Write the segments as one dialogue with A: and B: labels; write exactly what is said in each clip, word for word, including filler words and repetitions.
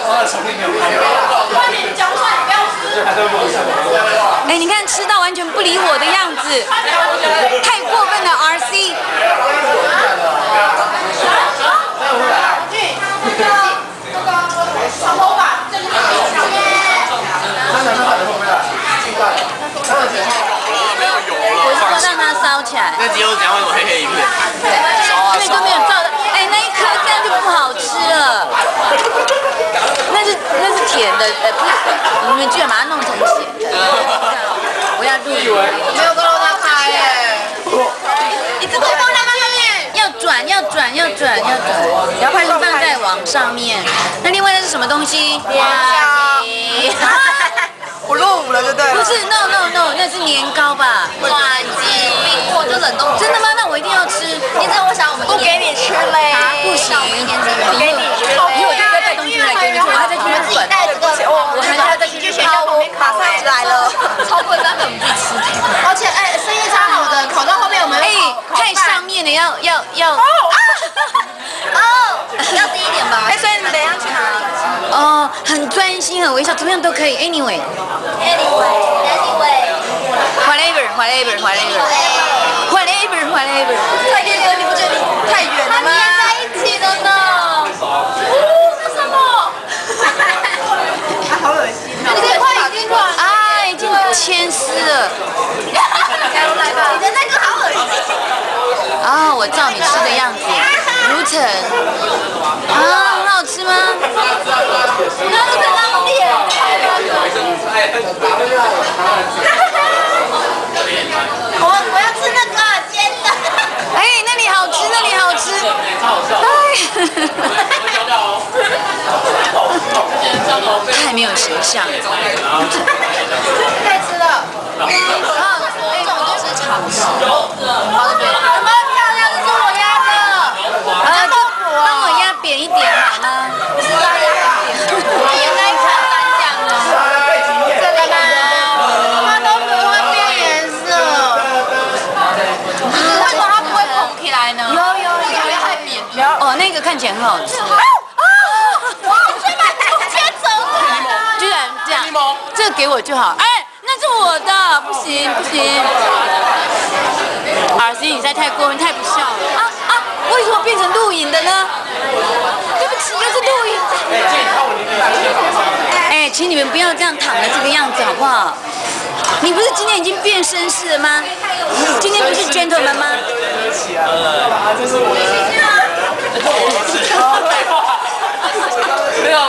A: 哎，你看吃到完全不理我的样子，太过分了 ，R C。
B: 长头发，这里小耶。
C: 没有油了。
A: 我是说让它烧起来。
C: 那鸡肉怎样？为什么黑黑一片？
A: 因为都没有照的，哎，那一颗这样就不好吃了。那是那是甜的，呃，不是，你们居然把它弄成甜的。我要录影。
B: 没有跟让它开耶。一直推放在上面。
A: 要转，要转，要转，要转，然后放在网上面。那另外那是什么东西？
B: 花鸡。我落伍了，对不对？
A: 不是 ，no no no， 那是年糕吧？
B: 转鸡冰过就冷冻。
A: 真的吗？那我一定要吃。
B: 你这我想我们不给你吃嘞。
A: 不行，
B: 不给你吃。
A: 以后我就不要带东西来给你吃，我还在去日本。
B: 带这个，我还要再去学校旁边马上来了。超贵，但很不吃。而且哎，生意超好的，烤到后面我们哎
A: 太上面了，要要要。
B: 哦，要低一点吧。哎，所以你们等一下去哪里？
A: 哦，很专心，很微笑，怎么样都可以。Anyway。Anyway，Anyway，Whatever，Whatever，Whatever，Whatever。
B: 太远了，你不觉得太远了吗？粘在一起了呢。哦，这什么？好恶心哦！你这块已经软，
A: 啊，已经牵丝了。
B: 来吧，你的那个好恶心。
A: 啊，我照你吃的样子，如尘。啊，很好吃吗？
B: 那这个浪脸。我我要吃那个煎的。
A: 哎，那里好吃，那里好吃。哎，太没有形象了。
B: 太吃了。啊，哎，这种都是常识。好的，有没有漂亮的？是我压的。
A: 啊，帮我压扁一点好吗？
B: 不是压压扁，你应该看单讲了。这里吗？它都不会变颜色。为什么它不会蓬起来呢？有有有，太扁了。
A: 哦，那个看起来很好吃。
B: 啊！我去把中间走了。
A: 居然这样，这个给我就好。哎。那是我的，不行不行。R C， 你实在太过分，太不孝了啊啊！为什么变成录影的呢？对不起，又是录影。哎，请你们不要这样躺的这个样子，好不好？你不是今天已经变绅士了吗？今天不是 gentleman 吗？
C: 这是我的。没有，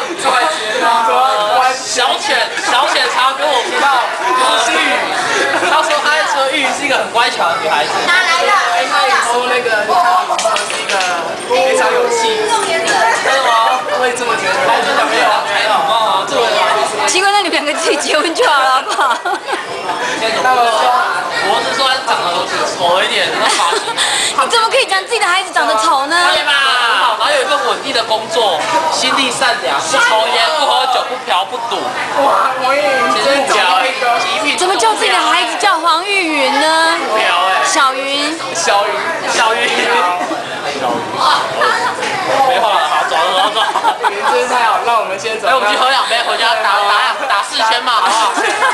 C: 小犬，小犬常跟我提到吴心宇，他说他说玉宇是一个很乖巧的女孩子。
B: 哪来的？
C: 他也说那个是一个非常有气质。真的吗？我也这么觉得。还是没有还好啊，这个
A: 奇怪，那你们两个自己结婚就好了，好不好？
C: 那么说，我是说他长得丑一点，那发型。
A: 你怎么可以讲自己的孩子长得丑呢？
C: 对吧？然后有一份稳定的工作，心地善良，不抽烟，不喝酒，不嫖，不赌。哇，黄玉云，其实嫖极品。
A: 怎么叫自己的孩子叫黄玉云呢？
C: 不嫖哎。
A: 小云。
C: 小云，小云。小云。没话了，好走了，走走。云真是太好，让我们先走。哎，我们去喝两杯，回家打打打四圈嘛，好不好？